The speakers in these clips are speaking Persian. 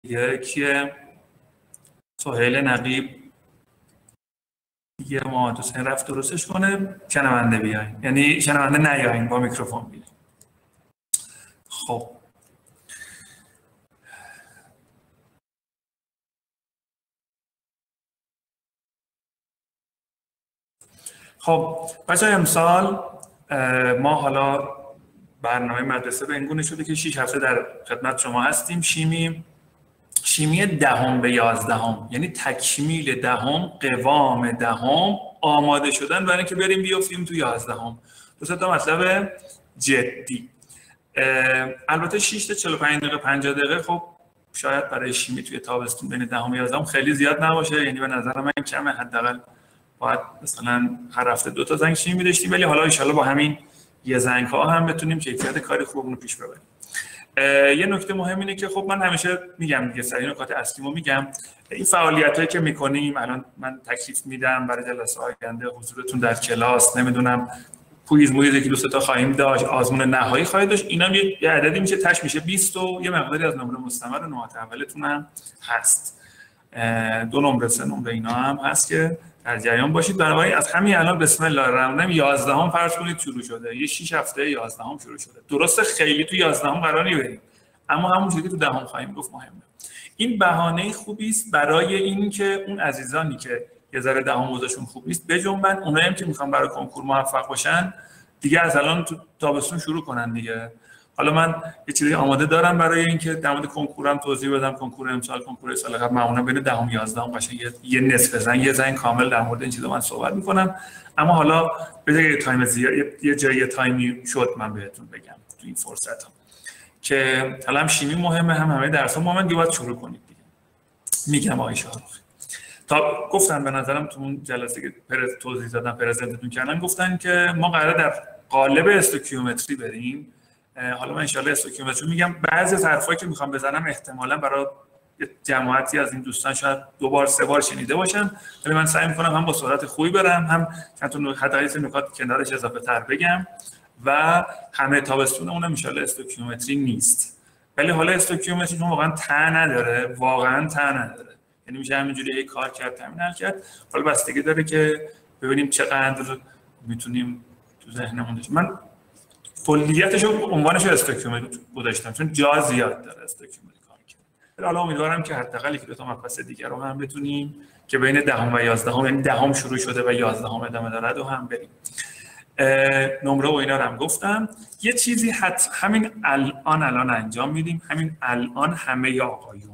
کیه؟ سهیل نقیب دیگه محمد حسین رفت درستش کنه. شنونده بیاین، یعنی شنونده نیاین، با میکروفون بیاین. خب بچه‌ها امسال ما حالا برنامه مدرسه به این گونه شده که 6 هفته در خدمت شما هستیم. شیمی 10 به 11، یعنی تکمیل 10، قوام 10، آماده شدن برای اینکه بریم بیافتیم تو 11. دو تا مطلب جدی. البته 6 تا 45 دقیقه 50 دقیقه خب شاید برای شیمی توی تابستون بین 10 و 11 خیلی زیاد نباشه، یعنی به نظر من کمه. حداقل باید مثلا هر هفته 2 تا زنگ شیمی داشتیم، ولی حالا ان شاءالله با همین یه زنگ ها هم بتونیم کیفیت کاری خوبمون رو پیش ببریم. یه نکته مهم اینه که خب من همیشه میگم دیگه، سری نکات اصلیمو میگم. این فعالیتایی که میکنیم الان من تکلیف میدم برای جلسه آینده حضورتون در کلاس، نمیدونم کویز مویزی که 2 تا خواهیم داشت، آزمون نهایی خواهید داشت، اینا یه عددی میشه تاش میشه 20 و یه مقداری از نمره مستمر نمرات اولتون هم هست. 2 نمره 3 نمره اینا هم هست که در جریان باشید. بنابراین از همین الان بسم الله الرحمن الرحیم 11 فرض کنید شروع شده، یه 6 هفته 11 شروع شده. درسته خیلی تو 11 قرار نی، اما همون چیزی که تو 10 خواهیم گفت مهمه. این بهانه خوبی است برای این که اون عزیزانی که یه ذره 10 اوضاعشون خوب نیست بجنبن، اونایی هم که میخوان برای کنکور موفق باشن دیگه از الان تو تابستون شروع کنن دیگه. حالا من یه چیزی آماده دارم برای اینکه در مورد کنکورم توضیح بدم. کنکور امسال، کنکور سال قبل معمولا بین 10 و 11 قشنگ یه نصف زنگ، یه زنگ کامل در مورد این چیزا من صحبت میکنم. اما حالا به جای تایم زیاد یه جای تایمی شد من بهتون بگم تو این فرصت ها که حالا شیمی مهمه، همه درس‌ها مهمه دیگه، باید شروع کنید دیگه. میگم آقای شاروخی تا گفتن به نظرم تو اون جلسه که توضیح دادم پرزنتتون کردن، گفتن که ما قراره در قالب استوکیومتری بریم. حالا من ان شاءالله استوکیومتری میگم. بعضی از حرفایی که میخوام بزنم احتمالاً برای جماعتی از این دوستان شاید 2 بار 3 بار شنیده باشم، ولی من سعی میکنم هم با سرعت خوبی برم، هم چند تا حداقل نکات کنارش اضافه تر بگم و همه تابستون اون ان شاءالله استوکیومتری نیست. ولی حالا استوکیومتری چون واقعا نداره، یعنی میشه همینجوری یک کار کرد تامین کرد. حالا بستگی داره که ببینیم چقدر میتونیم تو ذهنمون داشت. من کلیتش رو عنوانش استوکیومتری گذاشتم چون جا زیاد داره استوکیومتری کار کرد. حالا امیدوارم که حداقل 1-2 تا مبحث دیگه رو هم بتونیم که بین 10 و 11 یعنی 10 شروع شده و 11 ادامه داره و هم بریم. نمره و اینا رو هم گفتم. یه چیزی همین الان انجام میدیم، همین الان همه آقایون،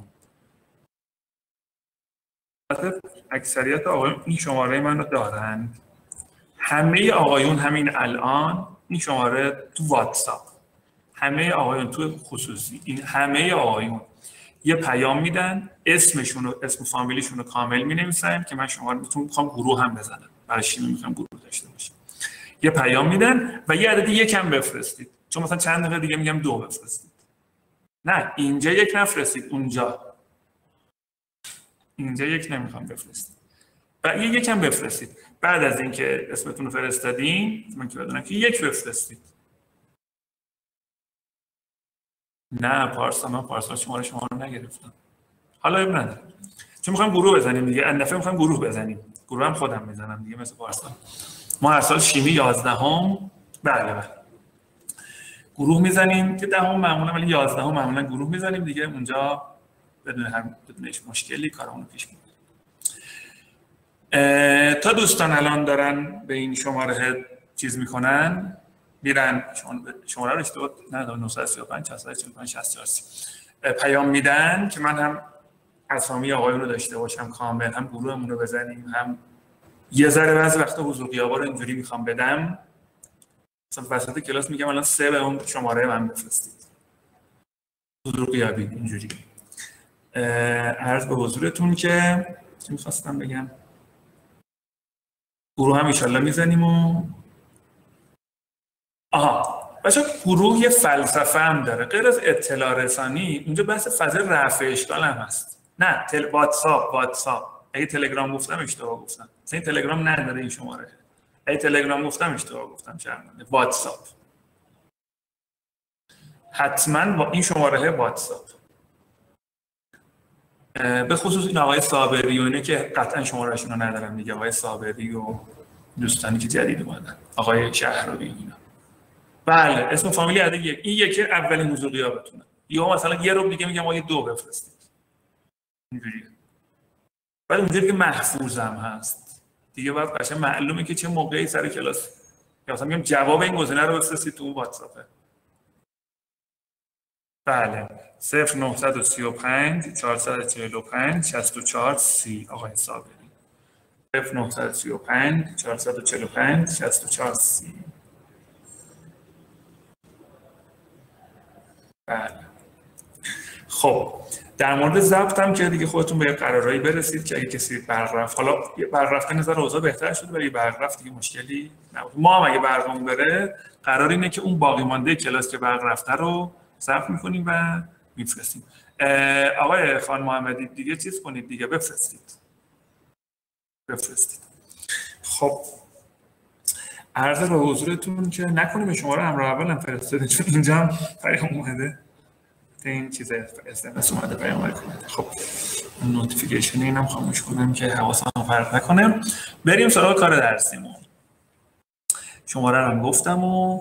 اکثریت آقایون این شماره منو دارن، همه آقایون همین الان این شماره تو واتساپ، همه آقایون تو خصوصی، این همه آقایون یه پیام میدن، اسمشون و اسم فامیلیشون رو کامل مینویسن که من شما رو میخوام گروه هم بزنم، برای شیمی میخوام گروه داشته باشیم. یه پیام میدن و یه عدد یکم بفرستید، چون مثلا چند دقیقه دیگه میگم 2 بفرستید. نه اینجا 1 نفرستید، اینجا 1 نمیخوام بفرستید و یه یکم بفرستید. بعد از اینکه اسمتون رو فرستادین من که بدونم که 1 بفرستید. نه من پارسال شما رو نگرفتم. حالا اب نداره چون میخوام گروه بزنیم دیگه. این دفعه میخوام گروه بزنیم، گروه هم خودم میزنم دیگه مثل پارسال. ما هر سال شیمی 11 بله گروه میزنیم که 10 معمولا، ولی 11 معمولا گروه میزنیم دیگه. اونجا بدون هیچ مشکلی کارمون رو پیش میبریم. تا دوستان الان دارن به این شماره چیز میکنن، میرن شماره رو اشتباه ندارم 935 445 64 پیام میدن که من هم اسامی آقایون رو داشته باشم کامل، هم گروهمون رو بزنیم، هم یه ذره بعضی وقتا حضور غیابا رو اینجوری میخوام بدم. مثلا وسط کلاس میگم الان 3 به اون شماره من بفرستید حضور غیابی. اینجوری عرض به حضورتون که چی میخواستم بگم، گروه هم انشالله میزنیم و بچه گروه یه فلسفه هم داره غیر از اطلاع رسانی. اونجا بحث فضای رفع اشکال هم هست. نه واتساپ اگه تلگرام گفتم اشتباه گفتم، مثلا این تلگرام نداره این شماره. اگه تلگرام گفتم اشتباه گفتم، شرمنده. واتساپ حتما با این شماره واتساپ به خصوص این آقای صابری و اینه که قطعا شماره‌شون رو ندارم دیگه، آقای صابری و دوستانی که جدید اومدن، آقای شهرابی اینا. بله اسم فامیلی عدد یک، این یکی اولین حضور غیابتونه. یا مثلا یه رو دیگه میگم آقای 2 بفرستید، اینجوریه. بعد اونجوری که محفوظم هست دیگه، بعد قشنگ معلومه که چه موقعی سر کلاس، یا مثلا میگم جواب این گزینه رو بفرستید تو واتساپ. بله 0935 445 64 30 آقای صابری. 0935 445 64 30. بله خب در مورد ضبط هم که دیگه خودتون به قرارایی برسید که اگه کسی برق رفت، حالا برق رفتن نظر اوضاع بهتر شده ولی برق رفت دیگه مشکلی نبود. ما هم اگه برقمون بره قرار اینه که اون باقی مانده کلاس که برق رفته رو ضبط می‌کنیم و میفرستیم. آقای خان محمدی دیگه چیز کنید دیگه، بفرستید. خب عرض به حضورتون که نکنیم شماره همراه اول هم فرستادید، چون اینجا هم پیام اومده، این چیز SMS اومده پیام اومده. خب نوتیفیکیشن اینم خاموش کنم که حواسم پرت نکنه. بریم سراغ کار درسیمون. شماره رو هم گفتم و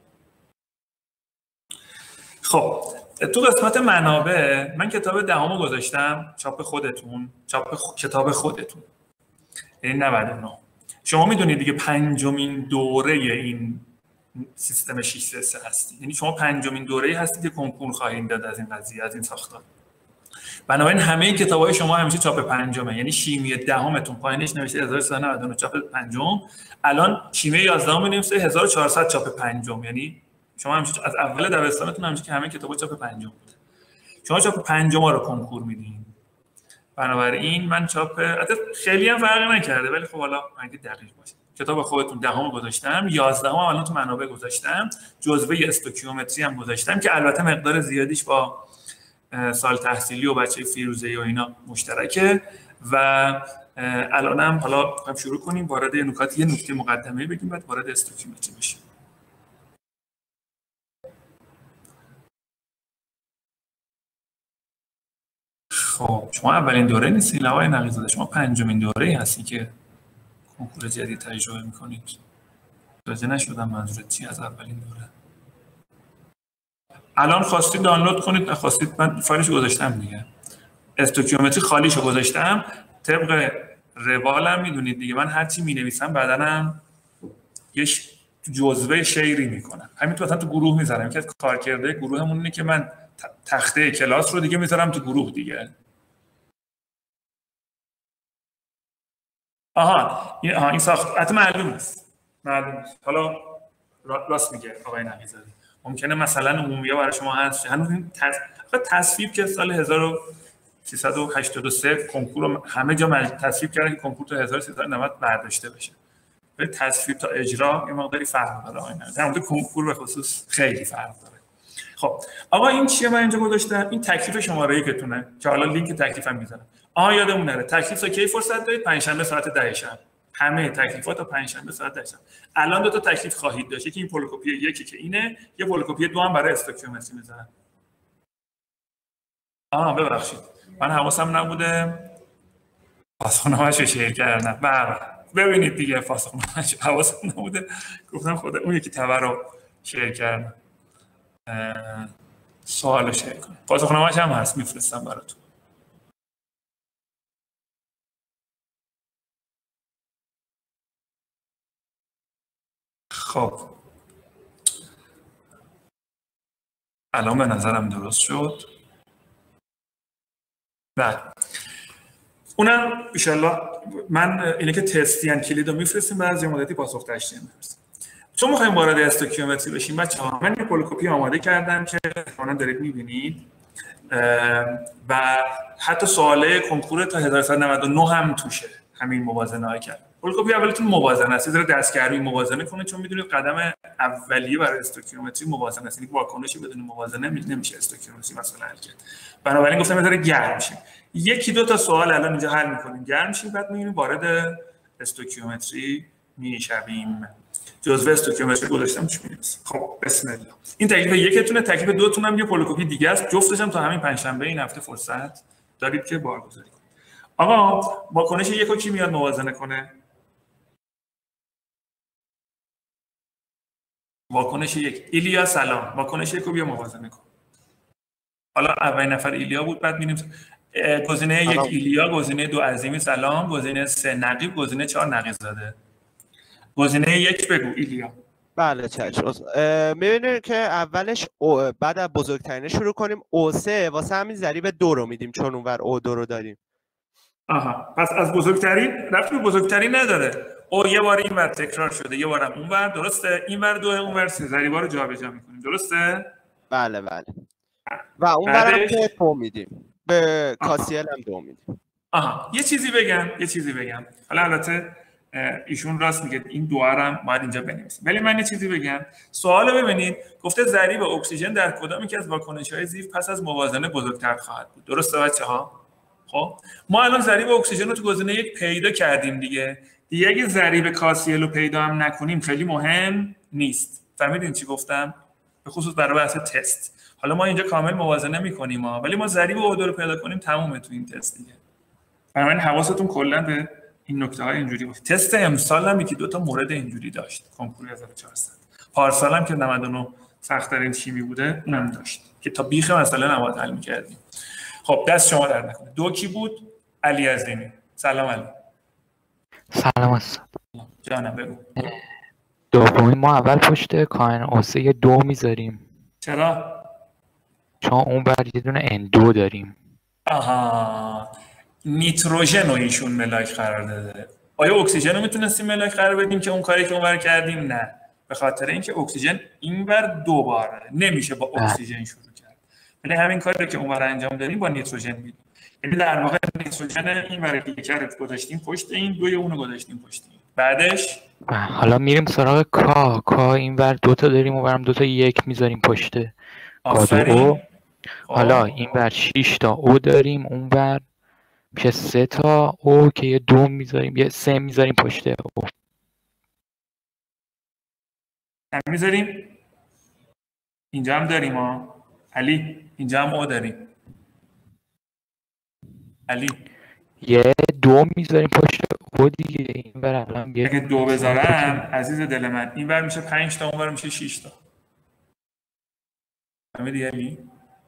خب تو قسمت منابع من کتاب دهمو گذاشتم، چاپ خودتون، کتاب خودتون، یعنی 99. شما میدونید دیگه پنجمین دوره این سیستم 633 هستید، یعنی شما پنجمین دوره‌ای هستید که کنکور خواهید داد از این قضیه، از این ساختار. بنابراین همه کتاب‌های شما همیشه چاپ پنجمه، یعنی شیمی دهمتون پایینش نوشته 1399 چاپ پنجم، الان شیمی 11 می‌نویسه 1400 چاپ پنجم، یعنی شما همیشه از اول دبستانتون همیشه که همه کتاب‌ها چاپ پنجم بوده. شما چاپ پنجم رو کنکور میدین. بنابراین من چاپ خیلی هم فرقی نکرده، ولی خب حالا اگه دقیق باشه کتاب خودتون دهم گذاشتم، 11 هم الان تو منابع گذاشتم، جزوه استوکیومتری هم گذاشتم که البته مقدار زیادیش با سال تحصیلی و بچه فیروزه‌ای و اینا مشترکه. و الانم حالا هم شروع کنیم وارد یه نکته مقدمه بگیم، بعد وارد استوکیومتری بشیم. خب شما اولین دوره نیستین آقای نقیزاده، شما پنجمین دوره‌ای هستی که کنکور جدید تجربه میکنید. متوجه نشدم منظورت چی از اولین دوره. الان خواستید دانلود کنید، نخواستید من فایلشو گذاشتم دیگه. استوکیومتری خالیشو گذاشتم، طبق روالم میدونید دیگه، من هرچی مینویسم بعدنم یه جزوه شیری میکنم، همینطور مثلا تو گروه میذارم که کارکرده گروهمون اینه که من تخته کلاس رو دیگه میذارم تو گروه دیگه. این ساخت حتی معلوم نیست. حالا راست میگه آقای نقیزاده، ممکنه مثلا عمومیه برای شما هست، هنوز این تصویب که سال 1383 کنکور رو همه جا تصویب کردن که کنکور تا 1390 برداشته بشه، ولی تصویب تا اجرا یه مقداری فرق داره آقای نقیزاده، همونطور کنکور به خصوص خیلی فرق داره. خب آقا این چیه من اینجا گذاشتم؟ این تکلیف شماره 1 تونه که حالا لینک تکلیفم میذارم. یادمون نره تکلیف تا کی فرصت دارید؟ پنجشنبه ساعت 10 شب. همه تکلیفات تا پنجشنبه ساعت 10 شب. الان دو تا تکلیف خواهید داشت، یکی این پولوکوپی یکی که اینه، یه پولوکوپی دو هم برای استوکیومتری میذارم. ببخشید من حواسم نبوده پاسخنامه‌اش رو شیر کردم. بله ببینید دیگه پاسخنامه‌اش حواسم نبوده، گفتم خدا اون یکی تبر رو شیر کردم. سوالو شیر کنم، پاسخنامه‌اش هم هست میفرستم براتون. خب الان به نظرم درست شد. بله اونم انشالله من اینه که تستی ان کلید رو میفرستیم، بعد از یه مدتی پاسخ تشریح میفرستیم. چون میخوایم وارد استوکیومتری بشیم بچه‌ها، من یه پولوکوپی آماده کردم که شما دارید میبینید و حتی سواله کنکور تا 1399 هم توشه همین موازنه‌ها کرد. پولوکوپی اولتون موازنه است، ذره دستگرمی موازنه کنید، چون میدونید قدم اولیه برای استوکیومتری موازنه است، یعنی واکنشی بدون موازنه نمیشه استوکیومتری مثلا حل کرد. بنابراین گفتم ذره گرم شیم، یکی دو تا سوال الان اینجا حل می‌کنیم، گرم شیم، بعد می‌بینیم وارد استوکیومتری میشویم. جزوه استوکیومتری گذاشتم چی می‌نویسم. خب بسم الله. این تکلیف یکتونه، تکلیف دوتون هم یه پولوکوپی دیگه است، جفتش هم تا همین پنجشنبه این هفته فرصت دارید که بارگذاری کنید. آقا واکنش یک رو کی میاد موازنه کنه؟ واکنش یک. ایلیا سلام. واکنش یک رو بیا موازنه کن. حالا اولین نفر ایلیا بود، بعد می‌ریم گزینه یک ایلیا، گزینه دو عظیمی سلام، گزینه سه نقیب، گزینه چهار نقیزاده. گزینه یک بگو ایلیا. بله چشم. می‌بینید که اولش بعد از بزرگترینه شروع کنیم. O3 واسه همین ضریب 2 رو میدیم چون اونور O2 رو داریم. آها، پس از بزرگترین رفتی بزرگترین نداره. او یه بار اینور تکرار شده، یه بارم اونور، درسته؟ اینور 2 اونور 3 ضریبا رو جابجا می‌کنیم، درسته؟ بله بله. و اونورم که 2 میدیم. به کاسیل هم 2 میدیم. آها، یه چیزی بگم. حالا البته ایشون راست میگه، این دوارم باید اینجا بنویسیم، ولی من یه چیزی بگم. سوالو ببینید، گفته ضریب اکسیژن در کدام یکی از واکنش‌های زیف پس از موازنه بزرگتر خواهد بود. درسته بچه‌ها؟ خب ما الان ضریب اکسیژن رو تو گزینه یک پیدا کردیم دیگه اگه ضریب کاسیل رو پیدا هم نکنیم خیلی مهم نیست. فهمیدین چی گفتم؟ به خصوص برای بحث تست. حالا ما اینجا کامل موازنه می‌کنیم ولی ما ضریب O2 رو پیدا کنیم تمومه تو این تست دیگه. بنابراین حواستون کلا به این نکته‌های اینجوری باشه. تست امسال هم یکی دو تا مورد اینجوری داشت، کنکور 1400. پارسال هم که 99 سخت‌ترین شیمی بوده اونم داشت که تا بیخ مسئله نباید حل می‌کردیم. خب دست شما در نکنه. دو کی بود؟ علی عظیمی. سلام علی. سلام استاد. جانم بگو. دومی ما اول پشت کاین اوسه 2 میذاریم. چرا؟ چون اون بعد یه دونه N2 داریم. آها. نیتروژن رو ایشون ملاک قرار داده. آیا اکسیژن رو میتونستیم ملاک قرار بدیم که اون کاری که اونور کردیم؟ نه. به خاطر اینکه اکسیژن اینور دو باره نمیشه با اکسیژن شروع کرد. ولی همین کاری رو که اونور انجام دادیم با نیتروژن میدیم. یعنی در واقع نیتروژن اینور دیگه گذاشتیم پشت این، دوی اون رو گذاشتیم پشت این. بعدش حالا میریم سراغ کا اینور دو تا داریم، اونورم دو تا یک میذاریم پشت آفرین. حالا اینور 6 تا او داریم، اونور میشه 3 تا او که یه 2 میذاریم، یه 3 میذاریم پشت او. میذاریم اینجا هم داریم علی، اینجا هم او داریم علی. یه 2 میذاریم پشت او دیگه. اینور الان اگه 2 بذارم عزیز دل من اینور میشه 5 تا، اونور میشه 6 تا. فهمیدی علی؟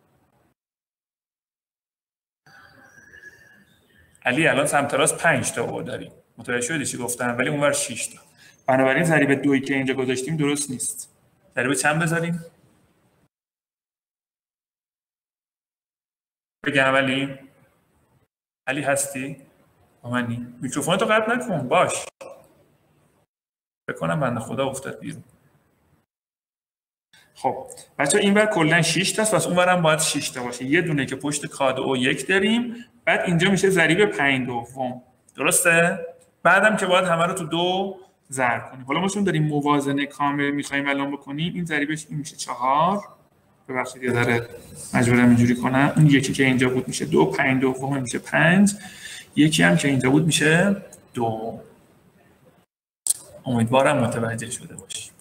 علی الان سمت راست 5 تا او داریم. متوجه شدی چی گفتم؟ ولی اونور 6 تا. بنابراین ضریب 2 که اینجا گذاشتیم درست نیست. ضریب چند بذاریم؟ بگم علی هستی؟ آمنی؟ میکروفونتو قطع نکن باش. بکنم بنده خدا افتاد بیرون. خب بچه اینور کلا 6 تاست، پس اونورم باید 6 تا باشه. یه دونه که پشت کاد او 1 داریم، بعد اینجا میشه ضریب 5 دوم. درسته؟ بعدم که باید همه رو تو 2 ضرب کنیم. حالا ما چون داریم موازنه کامل می‌خوایم الان بکنیم، این ضریبش این میشه 4. ببخشید یه ذره مجبورم اینجوری کنم. اون یکی که اینجا بود میشه 2، 5 دوم میشه 5. یکی هم که اینجا بود میشه 2. امیدوارم متوجه شده باشی.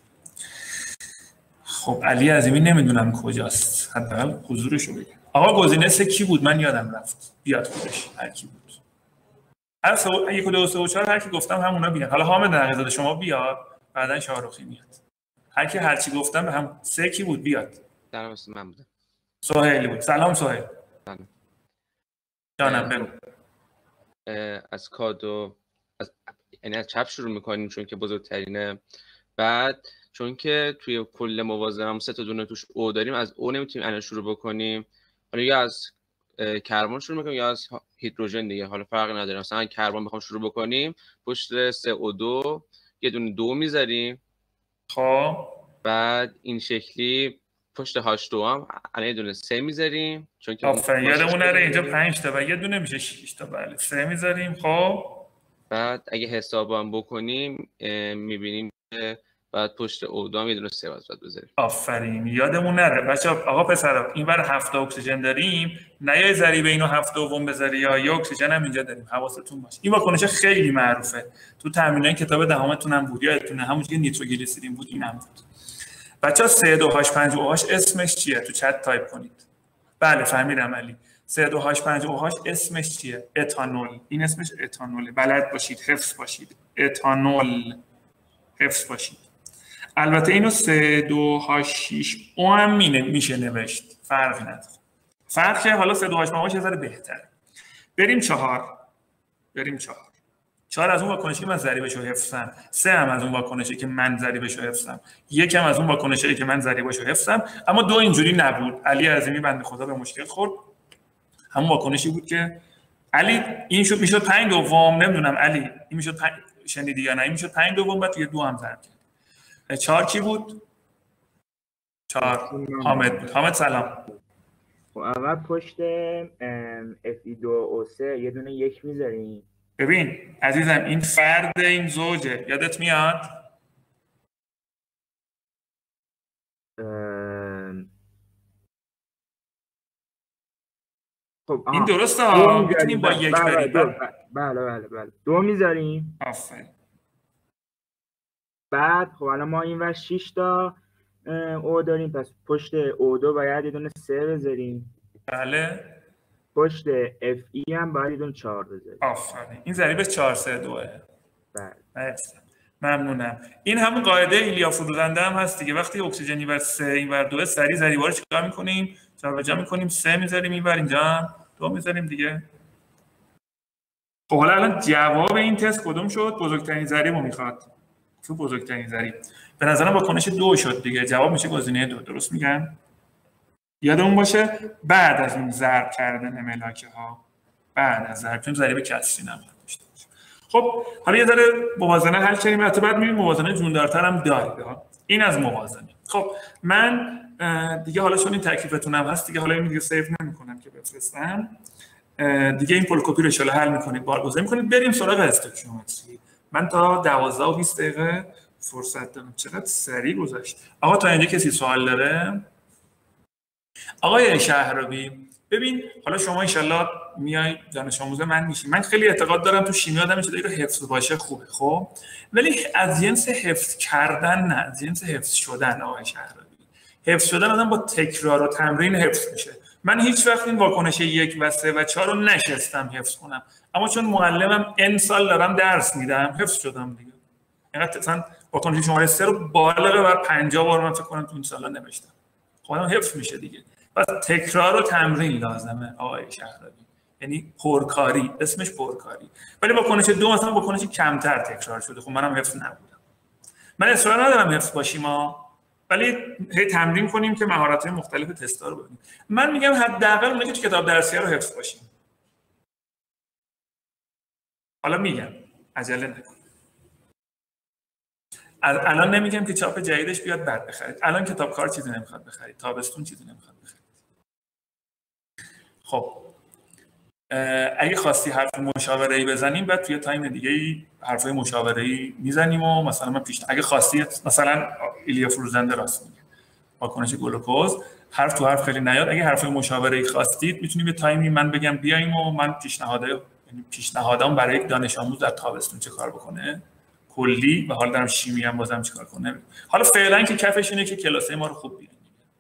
خب علی عظیمی نمیدونم کجاست، حداقل حضورشو بگم. آقا گزینه 3 کی بود؟ من یادم رفت. بیاد خودش هر کی بود. هر 1 2 3 4 هر کی گفتم همونا بیان. حالا حامد نقیزاده شما بیاد، بعدن شاهرخی میاد. هر کی هر چی گفتم به هم 3 کی بود بیاد. سلام من بودم. سهیل بود. سلام سهیل. سلام. جانم بگو. از کادو یعنی از چپ شروع میکنیم چون که بزرگترینه. بعد چون که توی کل موازنه 3 تا دونه توش او داریم، از او نمیتونیم الان شروع بکنیم. حالا یا از کربن شروع میکنیم یا از هیدروژن دیگه، حالا فرقی نداره. مثلا کربن بخوام شروع بکنیم پشت 3O2 یه دونه 2 میذاریم. خب بعد این شکلی پشت H2 هم الان یه دونه 3 میذاریم چون که آفرین یادمون نره اینجا 5 تا و یه دونه میشه 6 تا. بله 3 میذاریم. خب بعد اگه حساب هم بکنیم میبینیم که بعد پشت O2 هم یه دونه 3 باید بذاریم. آفرین یادمون نره بچه‌ها. آقا پسرا اینور 7 اکسیژن داریم، نیای ضریب اینو 7 دوم بذاری یا یه اکسیژن هم اینجا داریم. حواستون باشه. این واکنش خیلی معروفه. تو تمرینای کتاب دهمتون هم بود، یادتونه همونجوری که نیتروگلیسرین بود اینم بود. بچه‌ها 3 2 H 5 OH اسمش چیه؟ تو چت تایپ کنید. بله فهمیدم علی. 3285 OH اسمش چیه؟ اتانول. این اسمش اتانوله. بلد باشید، حفظ باشید. اتانول حفظ باشید. البته اینو 3286 او هم میشه نوشت، فرقی نداره. فرق که حالا 3285 یه ذره بهتره. بریم 4. 4 از اون واکنشی که من ضریبش رو حفظم، 3 هم از اون واکنشی که من ضریبش رو حفظم، 1 هم از اون واکنشی که من ضریبش رو حفظم. اما 2 اینجوری نبود. علی عظیمی بنده خدا به مشکل خورد. همون واکنشی بود که علی این شد میشد 5 دوم، نمیدونم علی این میشد شنیدی یا نه، این میشد 5 دوم بعد یه 2 هم ضرب کرد. 4 کی بود؟ 4 حامد بود. حامد سلام. خب اول پشت Fe2O3 یه دونه 1 میذاریم. ببین عزیزم این فرد این زوجه، یادت میاد؟ خب این درسته ها، میتونیم با 1 بریم. بله 2 میذاریم. آفرین. بعد خب الان ما اینور 6 تا او داریم، پس پشت O2 باید یه دونه 3 بذاریم. بله. پشت Fe هم باید یه دونه 4 بذاریم. آفرین. این ضریبش 432. بله. ممنونم. این همون قاعده ایلیا فروزنده هم هست دیگه. وقتی اکسیژن اینور 3 اینور 2 سریع ضریبا رو چیکار می‌کنیم؟ جابجا می‌کنیم. 3 می‌ذاریم اینور، اینجا 2 می‌ذاریم دیگه. خب حالا الان جواب این تست کدوم شد؟ بزرگترین ضریب رو می‌خواد. تو بزرگترین ضریب. به نظرم واکنش 2 شد دیگه. جواب میشه گزینه 2. درست میگم؟ یادمون باشه بعد از اون ضرب کردن ملاکه ها، بعد از ضرب، چون ضریب کسری نمیشه داشته باشه. خب حالا یه ذره موازنه حل کردیم، البته بعد می‌بینیم موازنه جوندارتر هم دارید. این از موازنه. خب من دیگه حالا چون این تکلیفتون هم هست دیگه، حالا این دیگه سیو نمی‌کنم که بفرستم دیگه. این پولکوپی رو ان شاءالله حل می‌کنید، بارگذاری می‌کنید. بریم سراغ استوکیومتری. من تا 12 و 20 دقیقه فرصت دارم. چقدر سریع گذشت. آقا تا اینجا کسی سوال داره؟ آقای شهرابی ببین، حالا شما ان شاءالله میای دانش آموز من میشی. من خیلی اعتقاد دارم تو شیمی آدم چیزایی رو حفظ باشه خوبه، خب ولی از جنس حفظ کردن نه، از جنس حفظ شدن. آقای شهرابی حفظ شدن آدم با تکرار و تمرین حفظ میشه. من هیچ وقت این واکنش 1 و 3 و 4 رو نشستم حفظ کنم، اما چون معلمم ان سال دارم درس میدم حفظ شدم دیگه. اینقدر مثلا واکنش شماره 3 رو بالغ بر 50 بار من فکر کنم تو این سالا نوشتم. خودم حفظ میشه دیگه. پس تکرار و تمرین لازمه آقای شهرابی، یعنی پرکاری، اسمش پرکاری. ولی واکنش 2 مثلا واکنش کمتر تکرار شده. خب منم حفظ نبودم. من اصرار ندارم حفظ باشیم ولی هی تمرین کنیم که مهارت‌های مختلف تستا رو ببینیم. من میگم حداقل اونایی که تو کتاب درسی رو حفظ باشیم. حالا میگم عجله نکن. الان نمیگم که چاپ جدیدش بیاد بعد بخرید. الان کتاب کار چیزی نمیخواد بخرید، تابستون چیزی نمیخواد بخرید. خب اگه خواستی حرف مشاوره‌ای بزنیم بعد توی تایم دیگه حرفای مشاوره‌ای میزنیم و مثلا من اگه خواستی مثلا ایلیا فروزنده راست میگه واکنش گلوکوز حرف تو حرف خیلی نیاد. اگه حرفای مشاوره‌ای خواستید میتونیم به تایمی من بگم بیایم و من پیشنهادام برای یک دانش آموز در تابستون چه کار بکنه کلی و حالا دارم شیمی هم بازم چیکار کنه. حالا فعلا که کفش اینه که کلاسه ما رو خوب ببینید.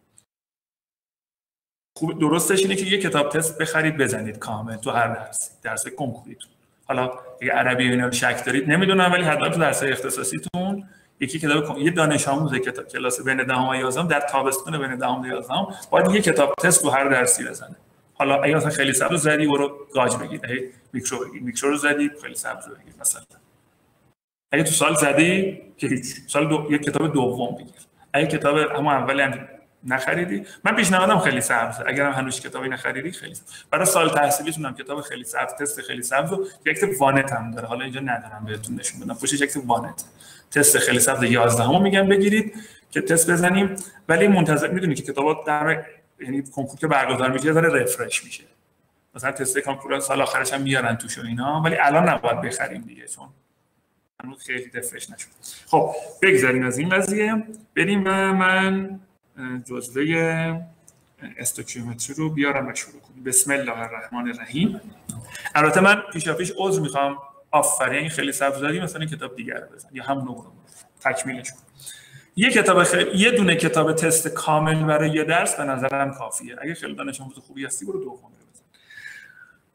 خوب درستش اینه که یه کتاب تست بخرید بزنید کامل تو هر درس کنکوریتون. حالا اگه عربی اینا رو شک دارید نمیدونم، ولی حتما تو درس‌های اختصاصیتون یکی کتاب یه دانش آموز کتاب کلاس بین دهم و 11 در تابستون بین دهم و 11 باید یه کتاب تست تو هر درسی بزنه. حالا اگه مثلا خیلی سبز زدی برو گاج بگیر، میکرو بگیر، میکرو رو زدی خیلی سبز بگیر مثلا. اگه تو سال زدی که هیچ سال یک کتاب دوم بگیر. اگه کتاب اما اولی هم نخریدی، من پیشنهادم خیلی سبز. اگر هم هنوز کتابی نخریدی خیلی سبز. برای سال تحصیلیتون هم کتاب خیلی سبز، تست خیلی سبز و یک وانت هم داره. حالا اینجا ندارم بهتون نشون بدم. پشتش یک وانت. تست خیلی سبز 11 میگم بگیرید که تست بزنیم، ولی منتظر میدونید که کتابات در یعنی کنکور که برگزار میشه داره رفرش میشه. مثلا تست کنکور سال آخرش هم میارن توش و اینا، ولی الان نباید بخریم دیگه چون هنوز خیلی رفرش نشد. خب بگذاریم از این قضیه، بریم و من جزوه استوکیومتری رو بیارم و شروع کنیم. بسم الله الرحمن الرحیم. البته من پیشاپیش عذر میخوام. آفرین خیلی سبز زدی، مثلا کتاب دیگر رو بزن یا همون رو تکمیلش کن. یه دونه کتاب تست کامل برای یه درس به نظرم کافیه. اگه خیلی دانش آموز خوبی هستی برو دوم رو بزن.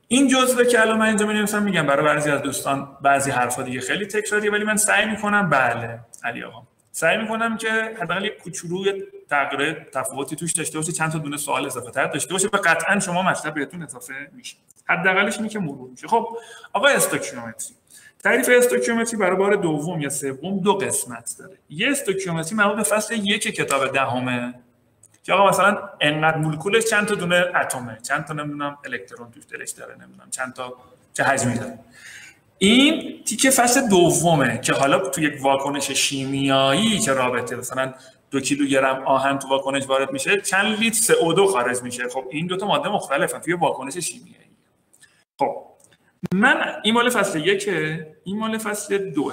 این جزوه که الان من اینجا می‌نویسم میگم برای بعضی از دوستان بعضی حرفا دیگه خیلی تکراریه، ولی من سعی میکنم بله علی آقا سعی میکنم که حداقل یک کوچولو تغییر تفاوتی توش داشته باشه، چند تا دونه سوال اضافه تر داشته باشه و قطعا شما مطلب بهتون اضافه میشه. حداقلش اینه که مرور میشه. خب آقا استوکیومتری، تعریف استوکیومتری برای بار دوم یا سوم دو قسمت داره. یه استوکیومتری مربوط به فصل 1 کتاب دهمه که آقا مثلا انقدر مولکولش چند تا دونه اتمه، چند تا نمیدونم الکترون توش دلش داره، نمیدونم چند تا چه حجمی داره. این تیکه فصل دومه که حالا تو یک واکنش شیمیایی که رابطه مثلا 2 کیلوگرم آهن تو واکنش وارد میشه چند لیتر CO2 خارج میشه. خب این دو تا ماده مختلفن توی واکنش شیمیایی. خب من این مال فصل 1، این مال فصل 2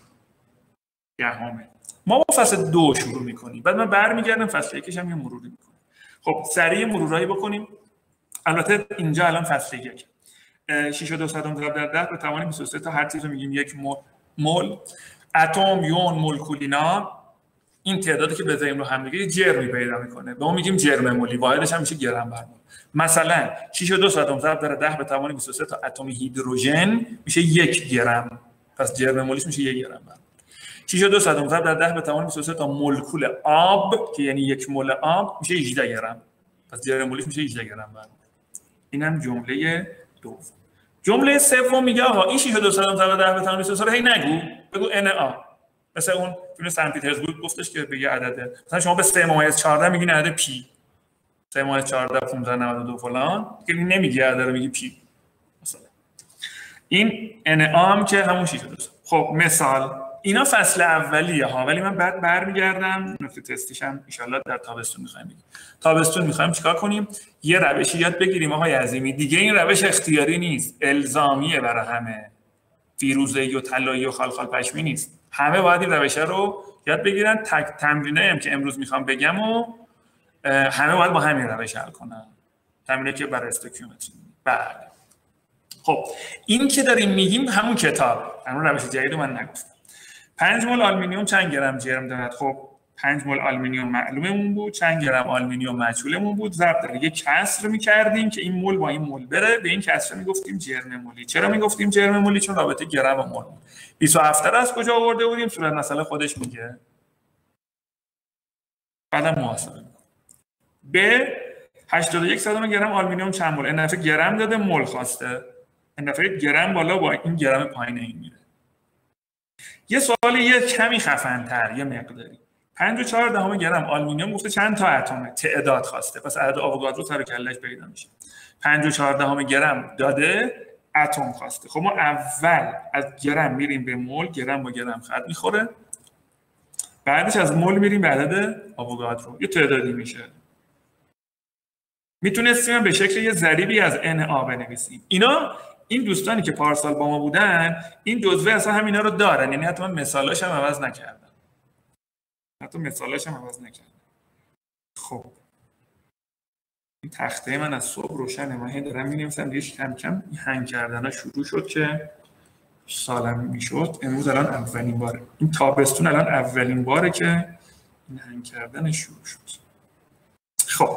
دهمه. ما با فصل 2 شروع میکنیم، بعد من برمیگردم فصل 1 هم یه مروری میکنم. خب سریع مرورایی بکنیم. البته اینجا الان فصل 1 6.2 ضرب در 10 به توان 23 تا هر چیز رو میگیم 1 مول. اتم، یون، مولکولینا این تعدادی که بذاریم رو هم دیگه جرمی پیدا میکنه، به اون میگیم جرم مولی، واحدش هم میشه گرم بر مول. مثلا 6.2 ضرب در 10 به توان 23 تا اتم هیدروژن میشه 1 گرم، پس جرم مولیش میشه 1 گرم بر مول. 6.2 ضرب در 10 به توان 23 تا مولکول آب که یعنی 1 مول آب میشه 18 گرم، پس جرم مولیش میشه 18 گرم بر مول. اینم جمله دوم. جمله سوم میگه آقا این 6.2 ضرب در 10 به توان 23 رو هی نگو، بگو Na. مثل اون فیلم سن پیترزبورگ گفتش که به یه عدده، مثلا شما به 3.14 میگین عدد پی، 3.14 1592 فلان، که نمیگی عدد رو میگی پی مثلا. این Na هم که همون 6.2. خب مثال اینا فصل اولیه ها، ولی من بعد برمیگردم نکته تستیش هم ان شاءالله در تابستون میخوایم بگیم. تابستون میخوایم چیکار کنیم؟ یه روشی یاد بگیریم آقای عظیمی، دیگه این روش اختیاری نیست، الزامیه برای همه. فیروزه‌ای و طلایی و خالخال پشمی نیست، همه باید این روشه رو یاد بگیرن. تمرینایی هم که امروز میخوام بگم و همه باید با همین روش حل کنن، تمرینی که برای استوکیومتری. بله خب این که داریم میگیم همون کتاب، همون روش جدید رو من نگفتم. 5 مول آلومینیوم چند گرم جرم دارد؟ خب 5 مول آلومینیوم معلوممون بود، چند گرم آلومینیوم مجهولمون بود، ضرب در یک کسر می‌کردیم که این مول با این مول بره، به این کسر میگفتیم جرم مولی. چرا میگفتیم جرم مولی؟ چون رابطه گرم و مول. 27 رو از کجا آورده بودیم؟ صورت مسئله خودش میگه. بعدم محاسبه می‌کنیم. به 81 صدم گرم آلومینیوم چند مول؟ این دفعه گرم داده، مول خواسته. این دفعه گرم بالا با این گرم پایین این میره. یه سوال یه کمی خفن‌تر، یه مقداری. 5.4 گرم آلومینیوم گفته چند تا اتمه؟ تعداد خواسته، پس عدد آووگادرو سر کله‌اش پیدا میشه. 5.4 گرم داده، اتم خواسته. خب ما اول از گرم میریم به مول، گرم با گرم خط میخوره. بعدش از مول میریم به عدد آووگادرو، یه تعدادی میشه. میتونستیم به شکل یه ضریبی از Na بنویسیم. این دوستانی که پارسال با ما بودن این جزوه اصلا همینا رو دارن، یعنی حتی من مثالاش هم عوض نکردم. خب این تخته من از صبح روشنه، من هی دارم می‌نویسم دیگه کم کم هنگ کردن‌ها شروع شد که سالم میشد. امروز الان اولین باره، این تابستون الان اولین باره که این هنگ کردن شروع شد. خب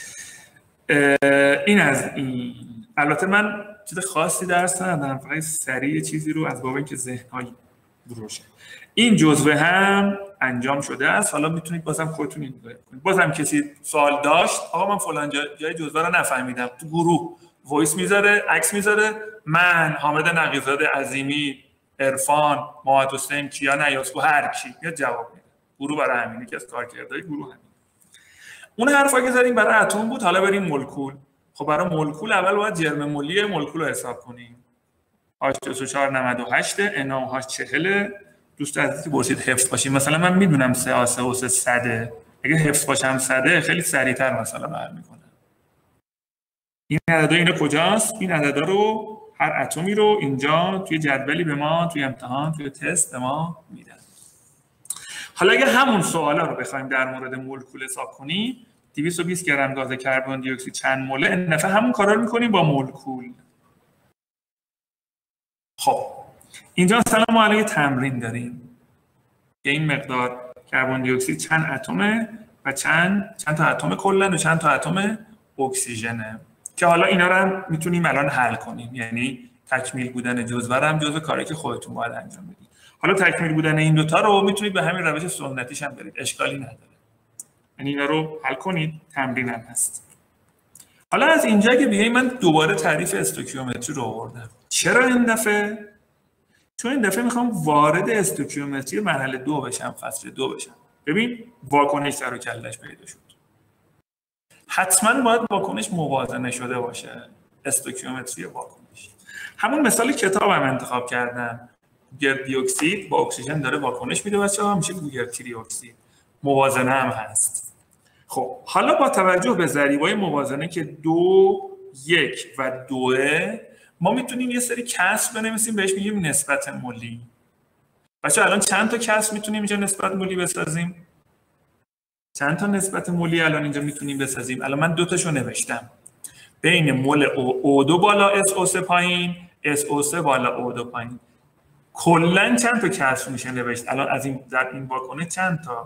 این از این. البته من چیز خاصی درس ندادم، فقط سریع چیزی رو از باب اینکه ذهن‌های روشه. این جزوه هم انجام شده است. حالا میتونید بازم خودتون این نگاه کنید. بازم کسی سوال داشت آقا من فلان جای جزوه رو نفهمیدم، تو گروه وایس میذاره، عکس میذاره، من حامد نقی‌زاده، عظیمی، عرفان، محمد حسین، کیا نیاسکو، هر کی میاد جواب میده. گروه برای همین یکی از کارکردهای گروه همین. اون حرفا که زدیم برای اتم بود. حالا بریم مولکول. خب برای مولکول اول باید جرم مولی مولکول رو حساب کنیم. H2SO498 NaOH 40. دوست عزیزی که پرسید حفظ باشیم، مثلا من میدونم 3A3O3 100، اگه حفظ باشم 100 خیلی سریعتر مثلا برمی‌کنه. این عددا اینا کجاست؟ این عددا رو هر اتمی رو اینجا توی جدولی به ما توی امتحان توی تست به ما میدن. حالا اگه همون سوالا رو بخوایم در مورد مولکول حساب کنیم، 220 گرم گاز کربن دی اکسید چند موله، این دفعه همون کارا رو می‌کنیم با مولکول. خب اینجا مثلا ما الان یه تمرین داریم که این مقدار کربن دی اکسید چند اتمه و چند تا اتم کلا و چند تا اتم اکسیژنه. که حالا اینا رو هم میتونیم الان حل کنیم، یعنی تکمیل بودن جزوه رو هم جزو کاری که خودتون باید انجام بدید. حالا تکمیل بودن این دوتا رو میتونید به همین روش سنتیش هم برید، اشکالی نداره. یعنی اینا رو حل کنید، تمرین هم هست. حالا از اینجا که بیاییم من دوباره تعریف استوکیومتری رو آوردم. چرا این دفعه؟ چون این دفعه میخوام وارد استوکیومتری مرحله 2 بشم، فصل 2 بشم. ببین واکنش سر و کله‌اش پیدا شد. حتما باید واکنش موازنه شده باشه. استوکیومتری واکنش. همون مثال کتابم انتخاب کردم. گوگر دی اکسید با اکسیژن داره واکنش میده بچه‌ها، میشه گوگر تری اکسید. موازنه هم هست. خب حالا با توجه به ضریبای موازنه که 2 1 و 2 ما میتونیم یه سری کسر بنویسیم بهش میگیم نسبت مولی. بچه‌ها الان چند تا کسر میتونیم اینجا نسبت مولی بسازیم؟ چند تا نسبت مولی الان اینجا میتونیم بسازیم؟ الان من 2 تاشو نوشتم. بین مول O2 بالا SO3 پایین، SO3 بالا O2 پایین. کلا چند تا کسر میشه نوشت؟ الان از این در این واکنش چند تا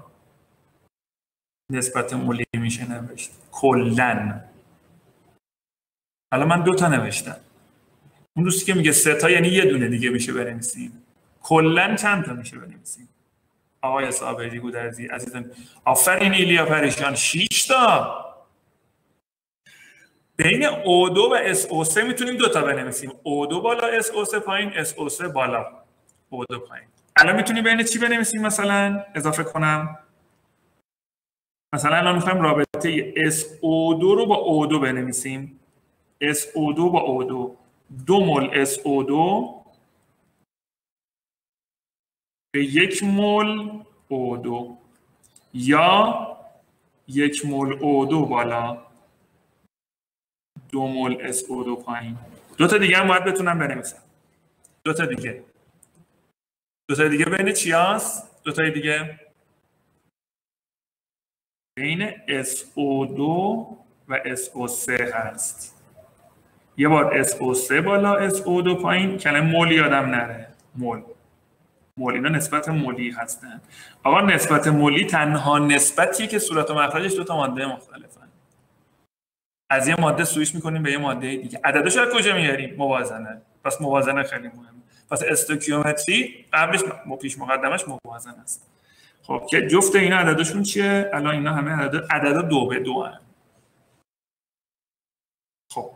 نسبت مولی میشه نوشت؟ کلا الان من 2 تا نوشتم. اون دوستی که میگه 3 تا یعنی یه دونه دیگه میشه بنویسیم. کلا چند تا میشه بنویسیم؟ آقای صابری گودرزی عزیزم، آفرین ایلیا پریشان، 6 تا. بین O2 و SO3 میتونیم 2 تا بنویسیم. O2 بالا SO3 پایین، SO3 بالا O2 پایین. الان میتونیم بین چی بنویسیم مثلا اضافه کنم؟ مثلا الان میخوایم رابطه SO2 رو با O2 بنویسیم. SO2 با O2 2 مول SO2 به 1 مول O2 یا 1 مول O2 بالا 2 مول SO2 پایین. 2 تا دیگه هم باید بتونم بنویسم. 2 تا دیگه. 2 تا دیگه بین چی هست؟ 2 تا دیگه بین SO2 و SO3 هست. یه بار SO3 بالا SO2 پایین، کلمه مول یادم نره. مول اینا نسبت مولی هستن. آقا نسبت مولی تنها نسبتیه که صورت و مخرجش 2 تا ماده مختلفن. از یه ماده سویش میکنیم به یه ماده دیگه. عددش رو کجا میاریم؟ موازنه. پس موازنه خیلی مهمه. پس استوکیومتری قبلش پیش مقدمش موازنه است. خب که جفت اینا عددشون چیه؟ الان اینا همه عدد 2 به 2 هستن. خب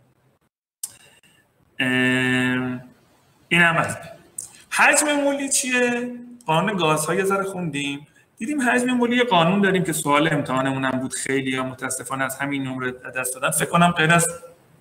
این هم هست. حجم مولی چیه؟ قانون گازها یه ذره خوندیم. دیدیم حجم مولی یه قانون داریم که سوال امتحانمون هم بود، خیلی یا متاسفانه از همین نمره دست دادن. فکر کنم غیر از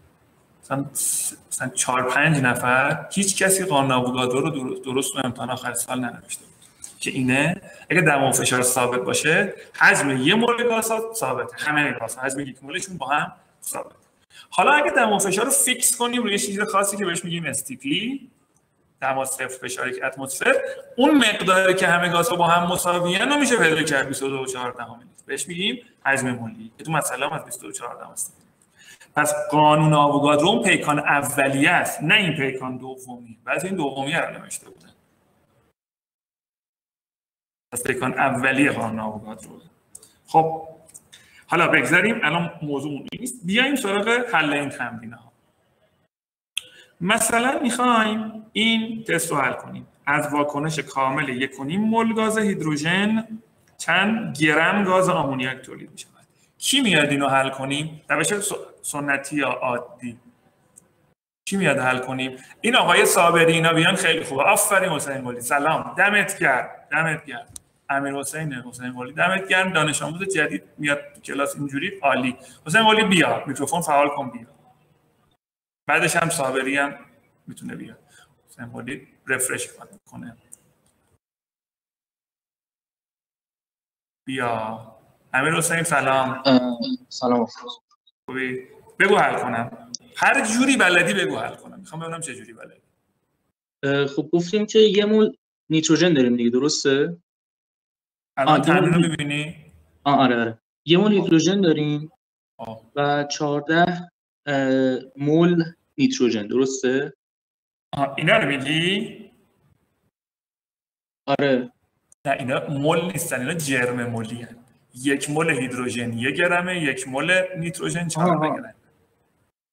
مثلا 4-5 نفر هیچ کسی قانون آووگادرو رو درست تو امتحان آخر سال ننوشته بود که اینه اگه دم و فشار ثابت باشه حجم یه مول گاز ثابته، همه گازها حجم یک مولشون با هم ثابت. حالا اگه دم و فشار رو فیکس کنیم روی چیز خاصی که بهش میگیم STP، دما صفر فشار یک اتمسفر، اون مقداری که همه گازها با هم مساویه نمیشه پیدا کرد 22.4 لیتر، بهش میگیم حجم مولی که تو مسئله هم از 22.4 است. پس قانون آووگادرو اون پیکان اولیه است، نه این پیکان دومی. بعضی این دومی رو نوشته بودن. پس پیکان اولیه قانون آووگادرو. خب حالا بگذاریم، الان موضوع نیست، بیایم سراغ حل این تمرین‌ها. مثلا میخوایم این تست رو حل کنیم. از واکنش کامل 1.5 مول گاز هیدروژن چند گرم گاز آمونیاک تولید میشه. کی میاد اینو حل کنیم؟ روش سنتی یا عادی؟ کی میاد حل کنیم؟ این آقای صابری اینا بیان خیلی خوبه. آفرین حسین قلی، سلام، دمت گرم. امیر حسین قلی، دمت گرم. دانش آموز جدید میاد کلاس اینجوری، عالی. حسین قلی بیا، میکروفون فعال کن بیا. بعدش هم صابری هم میتونه بیاد. حسین قلی رفرش کنه. بیا. امیر حسین سلام. سلام. خوبی؟ بگو حل کنم. هر جوری بلدی بگو حل کنم. میخوام ببینم چه جوری بلدی. خب گفتیم که 1 مول نیتروژن داریم دیگه، درسته؟ الان تمرین رو می‌بینی؟ آره. 1 مول هیدروژن داریم و 14 مول نیتروژن، درسته؟ اینا رو میگی؟ آره. نه اینا مول نیستن، اینا جرم مولی هستن. 1 مول هیدروژن 1 گرمه، 1 مول نیتروژن 4 گرم.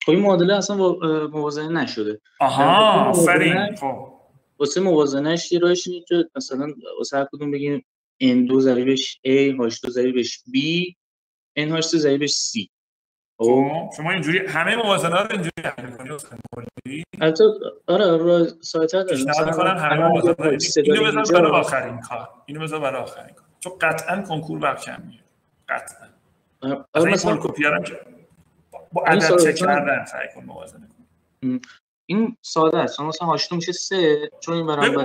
خب این معادله اصلا موازنه نشده. آها آفرین. خب واسه موازنهش یه راهش اینه که مثلا واسه هر کدوم بگیم n2 ضریبش a h2 ضریبش b n h3 ضریبش c. خب شما اینجوری همه موازنه رو اینجوری حل می‌کنید؟ البته آره سایت‌ها داره. پیشنهاد می‌کنم همه موازنه اینو بذار برای آخرین کار. چون قطعاً کنکور وقت کم میاره. قطعاً. مثلا کپیارم که با عدد چک کردن سعی کن موازنه کن. این ساده است. مثلا h2 میشه 3 چون این برام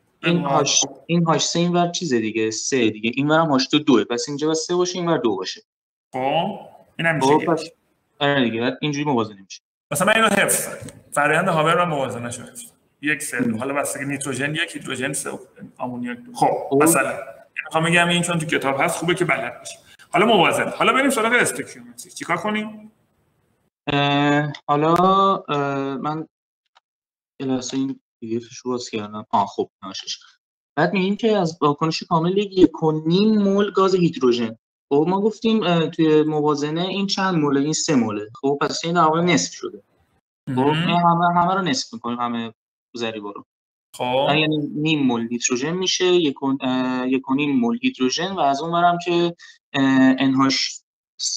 این h3 اینور چیز دیگه 3 دیگه اینورم h2 2 پس اینجا باید 3 باشه اینور 2 باشه. خب اینم میشه آره دیگه اینجوری موازنه میشه. مثلا من اینو حفظ فرآیند هاور رو موازنه شو حفظ 1 3 حالا بستگی نیتروژن 1 هیدروژن 3 آمونیاک 2. خب مثلا میخوام بگم این چون تو کتاب هست خوبه که بلد باشی. حالا موازنه. حالا بریم سراغ استوکیومتری. چیکار کنیم؟ حالا من کلاس این PDF رو باز کردم. خب ناشش. بعد میگیم که از واکنش کامل 1.5 مول گاز هیدروژن. خب ما گفتیم توی موازنه این چند موله؟ این 3 موله. خب پس این در واقع نصف شده. خب همه رو نصف می‌کنیم همه ضریبا رو. خب یعنی نیم مول هیدروژن میشه 1.5 مول هیدروژن و از اون برم که NH3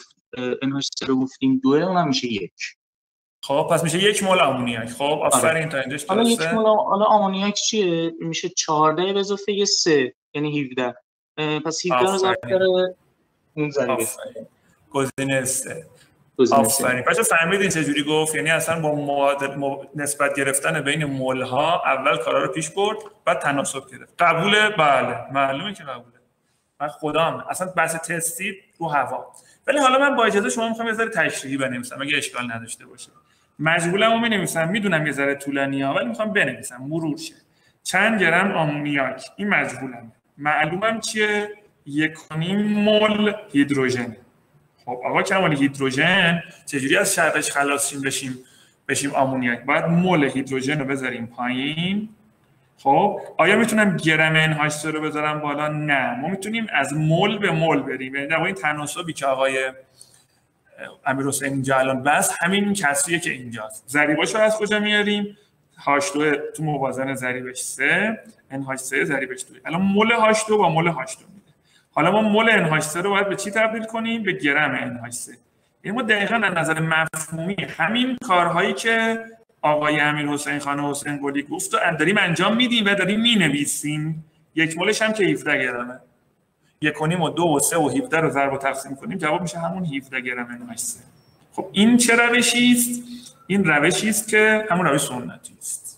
رو گفتیم 2 اونم میشه 1. خب پس میشه 1 مول آمونیاک. خب آفرین تا اینجاش درسته. حالا 1 مول آمونیاک چیه؟ میشه 14 به اضافه 3 یعنی 17. پس 17 رو ضرب در اون ضریبه. گزینه 3. آفرین. بچا فهمیدین چه جوری گفت؟ یعنی اصلا با نسبت گرفتن بین مول ها اول کارا رو پیش برد بعد تناسب گرفت. قبوله؟ بله معلومه که قبوله. من خودم اصلا بحث تستی رو هوا. ولی حالا من با اجازه شما میخوام یه ذره تشریحی بنویسم اگه اشکال نداشته باشه. مجبورمو می‌نویسم، میدونم یه ذره طولانیه ولی میخوام بنویسم مرور شه. چند گرم آمونیاک این مجبورمه. معلومم چیه؟ 1.5 مول هیدروژن. خب آقا کمال هیدروژن چجوری از شرطش خلاص بشیم آمونیاک؟ باید مول هیدروژن رو بذاریم پایین. خب آیا میتونم گرم NH3 رو بذارم بالا؟ نه، ما میتونیم از مول به مول بریم. یعنی در واقع این تناسبی که آقای امیرحسین اینجا الان بس همین کسریه که اینجاست. ضریباشو از کجا میاریم؟ H2 تو موازنه ضریبش 3 NH3 ضریبش 2. الان مول H2 با مول H2 میده. حالا ما مول NH3 رو باید به چی تبدیل کنیم؟ به گرم NH3. یعنی ما دقیقاً از نظر مفهومی همین کارهایی که آقای امیرحسین خان حسین قلی گفت و داریم انجام میدیم و داریم مینویسیم. 1 مولش هم که 17 گرمه. 1.5 و 2 و 3 و 17 رو ضرب و تقسیم کنیم جواب میشه همون 17 گرم NH3. خب این چه روشی است؟ این روشی است که همون روش سنتی است.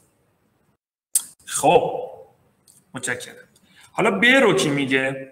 خب متشکرم. حالا ب رو کی میگه؟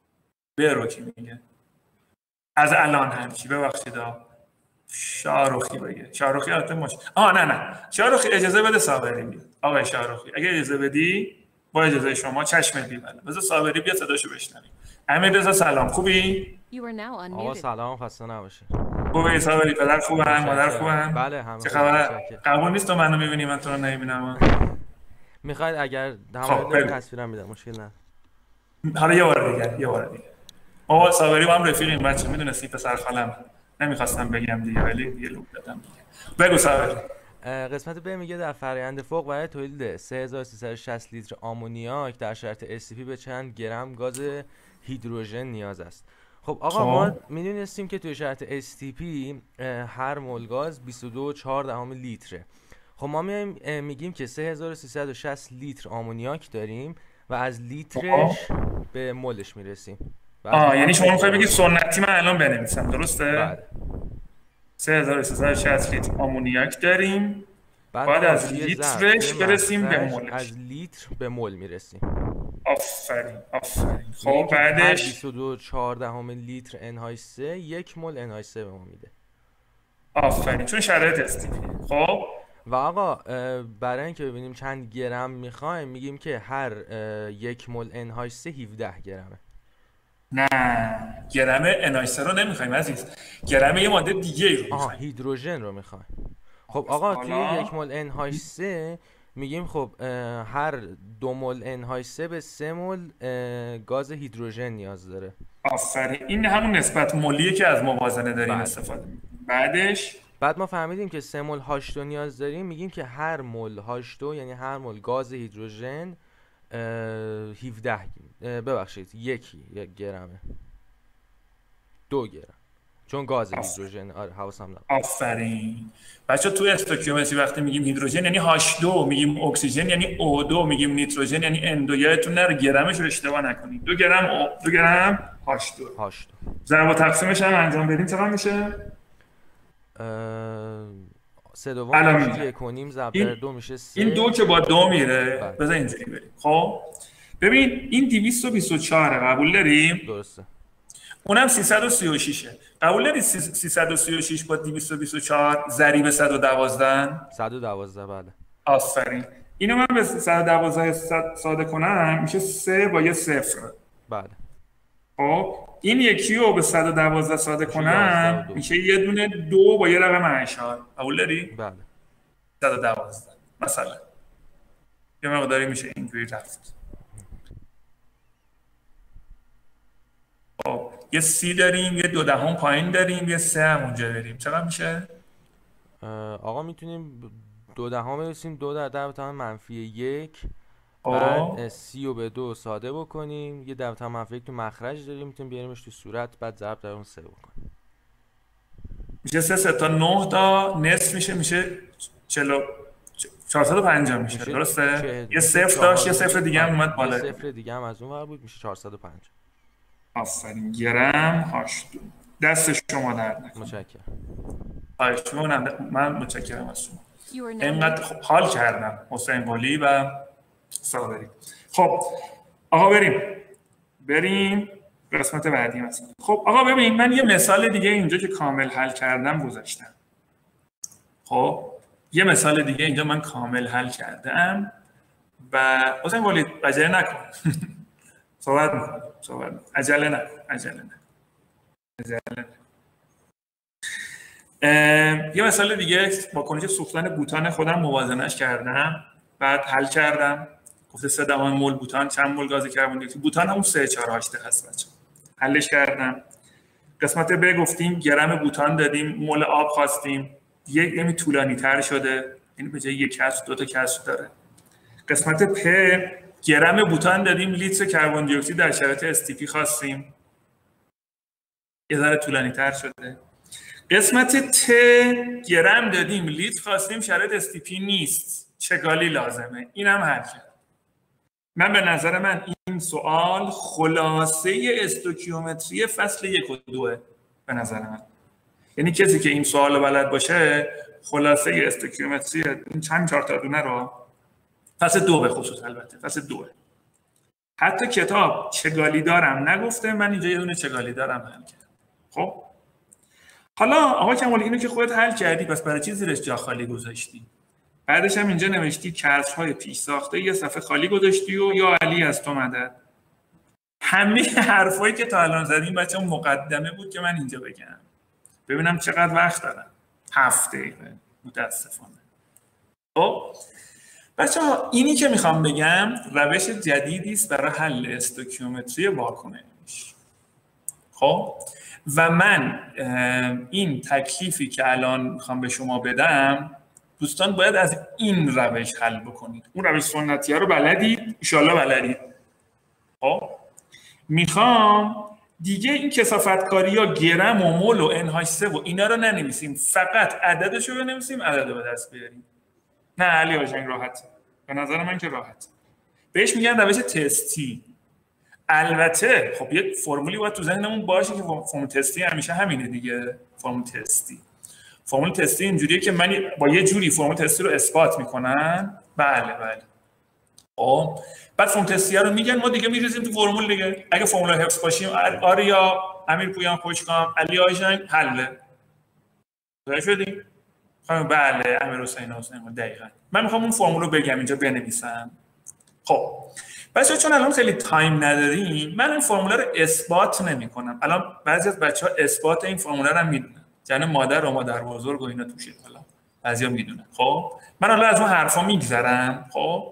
از الان همچی ببخشید شاروخی بگه. شاروخی البته نه شاروخی اجازه بده صابری بیاد. آقای شاروخی اگه اجازه بدی با اجازه شما چشم بی‌بله. بذار صابری بیاد صداشو بشنویم. امیررضا سلام، خوبی؟ آقا سلام، خسته نباشید. خوبی صابری؟ پدر خوبن؟ مادر خوبن؟ بله همه. چه خبر؟ قبول نیست تو منو می‌بینی من تو رو نمی‌بینم. میخواید اگر همه تصویرم میدم مشکل نداره. حالا یه بار دیگه. ما صابری با هم رفیقیم بچه، میدونستی پسر خالم. نمیخواستم بگم دیگه ولی یه لوب دادم دیگه. بگو صابری. قسمت ب میگه در فرآیند فوق برای تولید 3360 لیتر آمونیاک در شرط استیپی به چند گرم گاز هیدروژن نیاز است. خب آقا ما میدونستیم که توی شرط استیپی هر مول گاز 22.4 لیتره. خب ما میگیم که 3360 لیتر آمونیاک داریم و از لیترش به مولش میرسیم. یعنی شما میخوای بگید سنتی من الان بنویسم درسته؟ بله. 3360 لیتر آمونیاک داریم بعد از لیترش برسیم به مولش. از لیتر به مول میرسیم. آفرین. خب بعدش 22.4 لیتر NH3 1 مول NH3 به ما میده. آفرین، چون شرایط استیپی. خب و آقا برای اینکه ببینیم چند گرم میخوایم میگیم که هر 1 مول NH3 17 گرمه. نه گرم NH3 رو نمیخوایم عزیز، گرم یه ماده دیگه رو میخوایم. هیدروژن رو میخوایم. خب آقا توی 1 مول NH3 میگیم خب هر 2 مول NH3 به 3 مول گاز هیدروژن نیاز داره. آفرین، این همون نسبت مولیه که از موازنه داریم استفاده می‌کنیم. بعدش بعد ما فهمیدیم که 3 مول H2 نیاز داریم، میگیم که هر مول H2 یعنی هر مول گاز هیدروژن 17 ببخشید یک گرمه، 2 گرم، چون گاز هیدروژن. آره حواسم نبود. آفرین. بچه تو استوکیومتری وقتی میگیم هیدروژن یعنی H2، میگیم اکسیژن یعنی O2، میگیم نیتروژن یعنی N2. یادتون نره گرمش رو اشتباه نکنید. 2 گرم 2 گرم H2. ضرب و تقسیمش هم انجام بدیم چقدر میشه؟ 3/2 میشه 1.5 ضرب در 2 میشه 3. این 2 که با 2 میره. بذار اینجوری بریم. خب ببین این 224 قبول داریم؟ درسته. اونم 336. قبول داری 336 با 224 ضریب 112؟ 112 بله. آفرین. اینو من به 112 ساده کنم میشه 3 با یه 0. بله. خب این یکی رو به 112 ساده کنم میشه یه دونه 2 با یه رقم اعشار. قبول داری؟ بله. 112 مثلا یه مقداری میشه اینجوری رفت. خب یه 30 داریم، یه 2 پایین داریم، یه 3 هم اونجا داریم. چقدر میشه؟ آقا میتونیم 2 برسیم 2 در 10 به توان منفی 1. بعد 30 رو به 2 ساده بکنیم، یه 10 به توان منفی 1 تو مخرج داریم، میتونیم بیاریمش تو صورت، بعد ضرب در اون 3 بکنیم. میشه 3 تا 9 تا نصف میشه 450 میشه. درسته؟ یه 0 داشت، یه 0 دیگه هم اومد بالا. یه 0 دیگه هم از اون ور بود، میشه 450. آفرین. گرم H2. دست شما درد نکنه. متشکرم. من متشکرم از شما. اینقدر حال کردم حسین قلی و صابری. خب آقا بریم قسمت بعدی مثلا. خب آقا ببین من یه مثال دیگه اینجا که کامل حل کردم گذاشتم. خب یه مثال دیگه اینجا من کامل حل کردم و حسین قلی عجله نکن. صحبت میکنم. عجله نکن. یه مثال دیگه با کنش سوختن بوتان خودم موازنش کردم، بعد حل کردم. گفته 3 مول بوتان چند مول گاز کربن دی اکسید. بوتان همون 348 هست بچه. حلش کردم. قسمت ب گفتیم گرم بوتان دادیم، مول آب خواستیم، یک نمی طولانی تر شده، یعنی به جای یک کسر 2 تا کسر داره. قسمت پ گرم بوتان دادیم، لیتر کربن دی اکسید در شرایط استیپی خواستیم، یه ذره طولانی تر شده. قسمت ت گرم دادیم، لیتر خواستیم، شرایط استیپی نیست، چگالی لازمه. اینم حل کرد. من به نظر من این سوال خلاصه استوکیومتری فصل 1 و 2 به نظر من. یعنی کسی که این سوال رو بلد باشه خلاصه استوکیومتری این چند 4 تا دونه رو فصل 2 به خصوص، البته فصل 2 حتی کتاب چگالی دارم نگفته، من اینجا یه دونه چگالی دارم حل کردم. خب حالا آقا کمال اینو که خودت حل کردی، پس برای چی زیرش جا خالی گذاشتی؟ بعدش هم اینجا نوشتی کسرهای پیش ساخته، یه صفحه خالی گذاشتی و یا علی از تو مدد. همه حرفایی که تا الان زدیم بچه‌ها مقدمه بود که من اینجا بگم. ببینم چقدر وقت دارم. 7 دقیقه متاسفانه. خب بچه‌ها اینی که میخوام بگم روش جدیدی است برای حل استوکیومتری واکنش. خب و من این تکلیفی که الان میخوام به شما بدم، دوستان باید از این روش حل بکنید. اون روش سنتیه رو بلدید، ان شاءالله بلدید. خب میخوام دیگه این کثافتکاری یا گرم و مول و NH3 و اینا رو ننویسیم، فقط عددش رو بنویسیم، عدد رو به دست بیاریم. نه علی آجنگ راحت، به نظر من که راحت. بهش میگن روش تستی. البته خب یه فرمولی باید تو ذهنمون باشه که فرمول تستی همیشه همینه دیگه. فرمول تستی اینجوریه که من با یه جوری فرمول تستی رو اثبات میکنن. بله خب بعد فرمول تستی رو میگن، ما دیگه میریزیم تو فرمول دیگه. اگه فرمول حفظ باشیم آریا امیر پویان خوشکام علی آژنگ حله. درست شدیم؟ بله امیر حسین دقیقاً. من میخوام اون فرمول رو بگم اینجا بنویسم. خب بچه‌ها چون الان خیلی تایم نداریم، من این فرمول رو اثبات نمی‌کنم. الان بعضی از بچه‌ها اثبات این فرمول رو هم میدونن. یعنی مادر و مادر بزرگ و اینا توشه، حالا بعضیا میدونن. خب من حالا از اون حرفا میگذرم. خب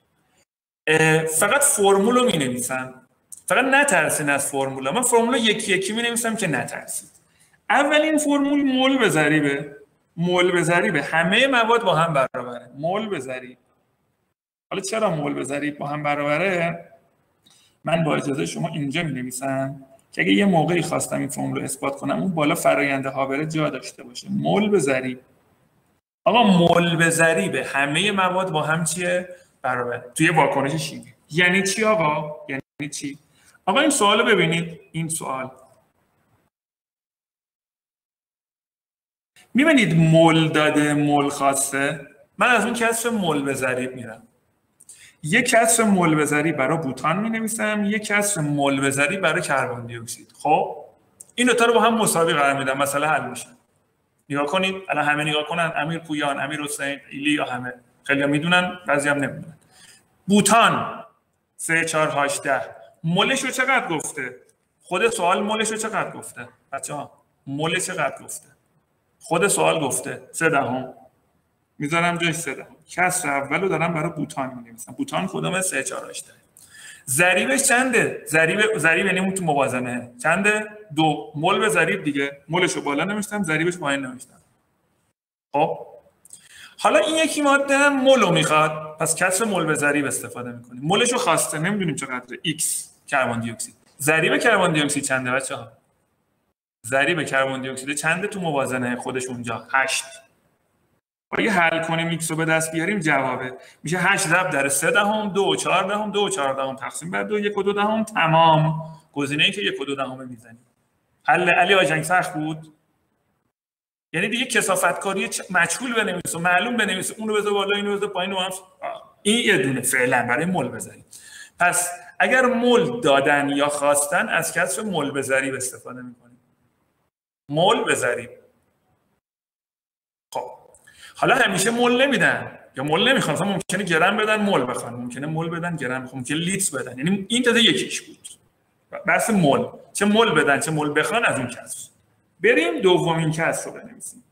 فقط فرمول رو می‌نویسم. فقط نترسین از فرمول. من فرمول یکی یکی می‌نویسم که نترسید. اولین فرمول مول به ضریبه. مول به ضریب همه مواد با هم برابره. مول به ضریب. حالا چرا مول به ضریب با هم برابره؟ من با اجازه شما اینجا می‌نویسم که اگه یه موقعی خواستم این فرمول رو اثبات کنم اون بالا فرآیند هابره جا داشته باشه. مول به ضریب. آقا مول به ضریب همه مواد با هم چیه؟ برابره. توی واکنش شیمی. یعنی چی آقا؟ یعنی چی؟ آقا این سوالو ببینید. این سوال می‌بینید مول داده مول خواسته. من از اون کسر مول به ضریب میرم. یک کسر مول به ضریب برای بوتان می‌نویسم، یک کسر مول به ضریب برای کربن دی اکسید. خب این دو تا رو با هم مساوی قرار میدم، مسئله حل میشه. نگاه کنید، الان همه نگاه کنن، امیر پویان، امیر حسین، ایلیا، همه خیلی‌ها میدونن، بعضی‌ها نمیدونن. بوتان 3 4 8 10 مولش رو چقدر گفته؟ خود سوال مولش رو چقدر گفته؟ بچه‌ها مولش چقدر گفته؟ خود سوال گفته 3/10. میذارم جای 3/10. کسر اولو دارم برای بوتان می‌نویسم. بوتان کدومه؟ 3 4 8 10. ضریبش چنده؟ ضریب یعنی اون تو موازنه چنده؟ 2 مول به ضریب دیگه. مولش رو بالا نوشتم، ضریبش پایین نوشتم. خب حالا این یکی ماده هم مولو میخواد، پس کسر مول به ضریب استفاده میکنیم. مولش رو خواسته، نمیدونیم چقدره، x کربن دی اکسید. ضریب کربن دی اکسید چنده بچه‌ها؟ ضریب کربن دی اکسید چنده تو موازنه خودش اونجا؟ 8. اگه حل کنیم x رو به دست بیاریم جوابه میشه 8 ضرب در 3/10 2 4/10 2 4/10 تقسیم بر 2 1 و 2/10 تمام. گزینه‌ای که 1 و 2/10 میزنیم. حل علی آجنگ سخت بود؟ یعنی دیگه کثافت‌کاری مجهول بنویس و معلوم بنویس، اون رو بذار بالا، اینو بذار پایین، این یه دونه فعلا برای مول بذاریم. پس اگر مول دادن یا خواستن از کسر مول به ضریب استفاده می‌کنیم. مول به ضریب. خب حالا همیشه مول نمیدن یا مول نمیخوان، مثلا ممکنه گرم بدن مول بخوان، ممکنه مول بدن گرم بخوان، ممکنه لیتر بدن. یعنی این تا یکیش بود. بحث مول، چه مول بدن چه مول بخوان از اون کسر. بریم دومین کسر رو بنویسیم.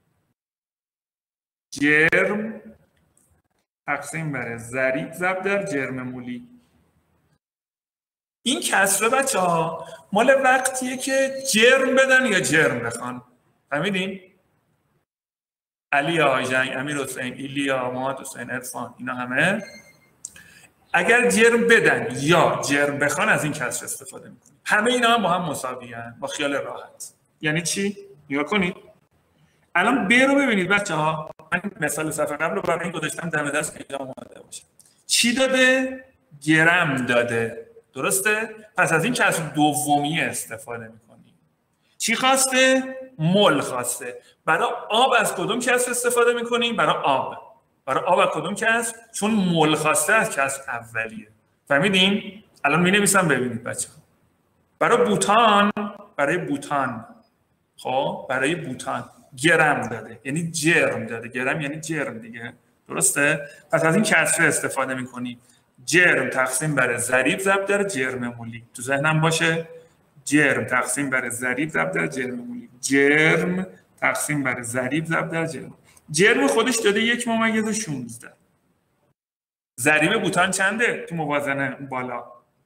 جرم تقسیم بر ضریب ضرب در جرم مولی. این کسر بچه‌ها مال وقتیه که جرم بدن یا جرم بخوان. فهمیدین؟ علی آجنگ، امیر حسین، ایلیا، محمد حسین، عرفان، اینا همه اگر جرم بدن یا جرم بخوان از این کسر استفاده میکنیم. همه اینا هم با هم مساوی‌اند با خیال راحت. یعنی چی؟ نگاه کنید. الان ب رو ببینید بچه‌ها. من مثال صفحه قبل رو برای این گذاشتم دم دست که اینجا اومده باشه. چی داده؟ گرم داده. درسته؟ پس از این کسر دومی استفاده میکنیم. چی خواسته؟ مول خواسته. برای آب از کدوم کسر استفاده میکنیم؟ برای آب. برای آب از کدوم کسر؟ چون مول خواسته از کسر اولیه. فهمیدین؟ الان می‌نویسم ببینید بچه‌ها. برای بوتان خب برای بوتان گرم داده، یعنی جرم داده. گرم یعنی جرم دیگه. درسته؟ پس از این کسر استفاده میکنیم. جرم تقسیم بر ضریب ضرب در جرم مولی. تو ذهنم باشه جرم تقسیم بر ضریب ضرب در جرم مولی. جرم تقسیم بر ضریب ضرب در جرم. جرم خودش داده 1/16. ضریب بوتان چنده تو موازنه بالا؟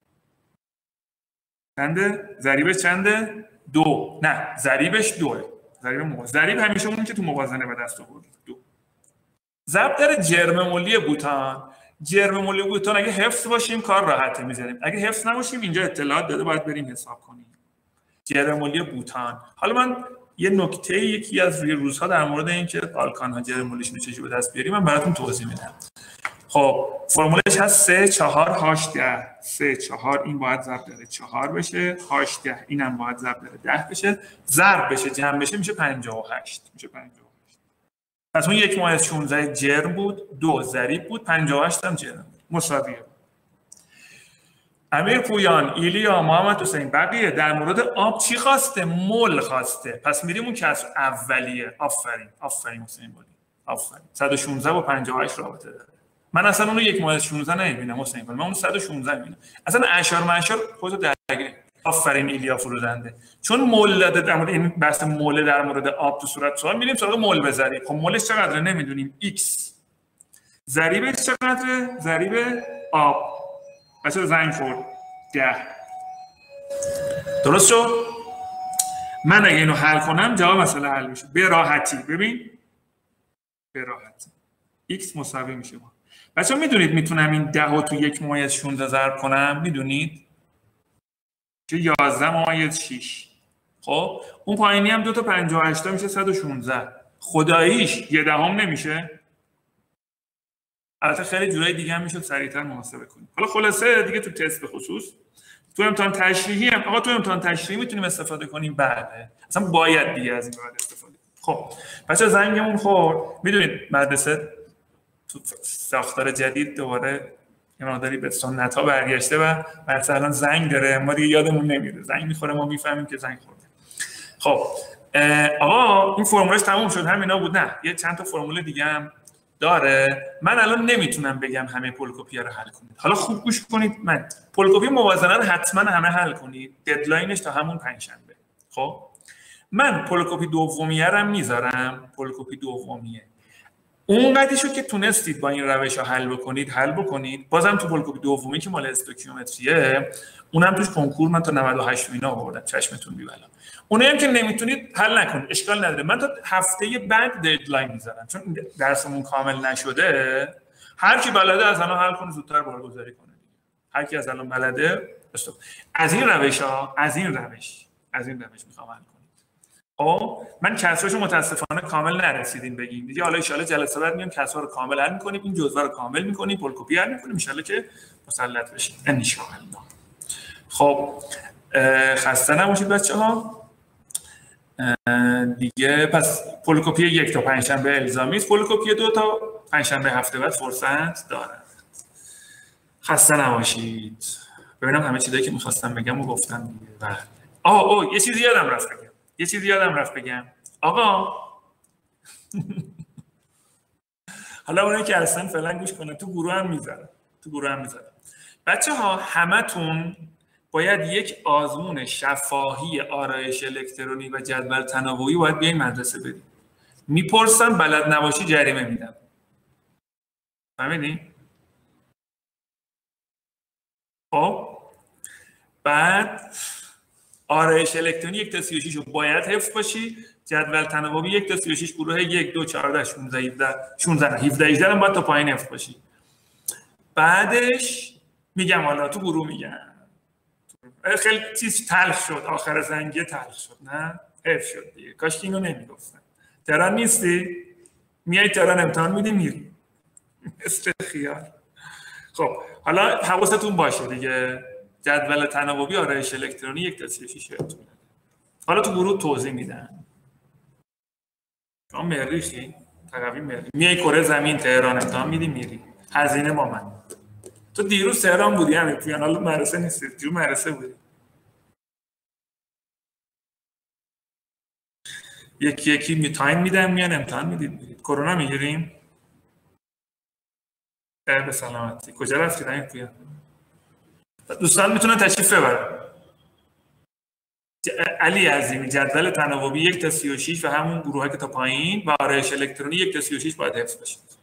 چنده؟ ضریبش چنده؟ 2. نه ضریبش 2. ضریب همیشه اون که تو موازنه به دست آورد 2. ضرب در جرم مولی بوتان. جرم مولی بوتان اگه حفظ باشیم کار راحته میذاریم. اگه حفظ نباشیم اینجا اطلاعات داده باید بریم حساب کنیم. جرم مولی بوتان. حالا من یه نکته یکی از روزها در مورد اینکه آلکان ها جرم مولیشون رو چجوری به دست بیاریم من براتون توضیح میدم. خب فرمولش هست 3 4 8 10. 3 4 این باید ضرب در 4 بشه، 8 10 اینم باید ضرب در 10 بشه، ضرب بشه جمع بشه میشه 58. میشه 58. پس اون 1/16 جرم بود، 2 ضریب بود، 58 هم جرم بود. مساویه. امیر پویان، ایلیا، محمد حسین، بقیه در مورد آب چی خواسته؟ مول خواسته. پس میریم اون کسر اولیه. آفرین حسین بودی. آفرین. 116 با 58 رابطه داره. من اصلا اون رو 1/16 نمیبینم حسین بودی. من اون 116 میبینم. اصلا اشار مشار خودت درگیر. آفرین ایلیا فروزنده. چون مول داده در مورد این بحث مول در مورد آب تو صورت سوال میریم سراغ مول به ضریب. خب مولش چقدره نمیدونیم. x. ضریبش چقدره؟ ضریب آب. بچه زنگ خورد 10. درست شد؟ من اگه اینو حل کنم جواب مسئله حل میشه به راحتی. ببین به راحت. x مساوی میشه با. بچه‌ها میدونید میتونم این 10 رو تو 1/16 ضرب کنم؟ میدونید؟ که 11/6. خب اون پایینی هم 2 تا 58 میشه 116. خداییش 1/10 نمیشه؟ البته خیلی جورای دیگه هم میشد سریعتر محاسبه کنیم. حالا خلاصه دیگه تو تست به خصوص تو امتحان تشریحی هم آقا تو امتحان تشریحی میتونیم استفاده کنیم. بله اصلا باید دیگه از این بعد استفاده کنیم. خب بچه‌ها زنگمون خورد. میدونید مدرسه تو ساختار جدید دوباره یه مقداری به سنت‌ها برگشته و مدرسه الان زنگ داره. ما دیگه یادمون نمیره زنگ میخوره ما میفهمیم که زنگ خورده. خب آقا این فرمولش تموم شد همینا بود؟ نه یه چند تا فرمول دیگه هم داره. من الان نمیتونم بگم همه پولکوپی‌ها رو حل کنید. حالا خوب گوش کنید. من پولکوپی موازنه رو حتما همه حل کنید. ددلاینش تا همون پنجشنبه. خب من پولکوپی دومیه رو میذارم. پولکوپی دومیه اون قدیشو که تونستید با این روش‌ها حل بکنید. بازم تو پولکوپی دومی که مال استوکیومتریه اونم توش کنکور من تا 98 اینا آوردم. چشمتون بی بلا. اونایی که نمیتونید حل نکنید اشکال نداره. من تا هفته بعد ددلاین میذارم چون درسمون کامل نشده. هر کی بلده از الان حل کنه زودتر بارگذاری کنه. هر کی از الان بلده از این روش میخوام حل کنید. خب من کسراشو متاسفانه کامل نرسیدیم بگیم دیگه. حالا ان شاء الله جلسه بعد میام کسرا رو کامل حل می‌کنیم. این جزوه رو کامل می‌کنیم. پولکوپی حل می‌کنیم ان شاء الله که مسلط بشیم ان شاء الله. خب خسته نباشید بچه‌ها. دیگه پس پولکوپی 1 تا پنجشنبه الزامی است. پولکوپی 2 تا پنجشنبه هفته بعد فرصت دارم. خسته نباشید. ببینم همه چیزایی که می‌خواستم بگم و گفتم دیگه. بله. یه چیزی یادم رفت بگم. آقا حالا اونایی که هستن فعلا گوش کنن. تو گروه هم میذارم. بچه‌ها همتون باید یک آزمون شفاهی آرایش الکترونی و جدول تناوبی باید بیاین مدرسه بدید. میپرسم بلد نباشی جریمه میدم. فهمیدین؟ خب بعد آرایش الکترونی 1 تا 36 رو باید حفظ باشی. جدول تناوبی 1 تا 36 گروه 1 2 14 16 17 هم باید تا پایین حفظ باشی. بعدش میگم حالا تو گروه میگم خیلی چیز تلخ شد. آخر زنگیه تلخ شد. نه حفظ شد دیگه. کاش که اینو نمیگفتن. تهران نیستی؟ میای تهران امتحان میدی میری مثل خیال. خب حالا حواستون باشه دیگه. جدول تناوبی آرایش الکترونی 1 تا 36 بهتون. حالا تو گروه توضیح میدن. شما مریخی؟ تقویم مریخ. میای کره زمین تهران امتحان میدی میری. هزینه با من. تو دیروز تهران بودی همین پویان. حالا مدرسه نیستی. دیروز مدرسه بودی. یکی می تایم میدم میان امتحان میدید. کرونا میگیریم. به سلامتی. کجا رفتید همین پویان؟ دوستان میتونن تشریف ببرن. علی عظیمی جدول تناوبی 1 تا 36 و همون گروهایی که تا پایین و آرایش الکترونی 1 تا 36 باید حفظ بشه.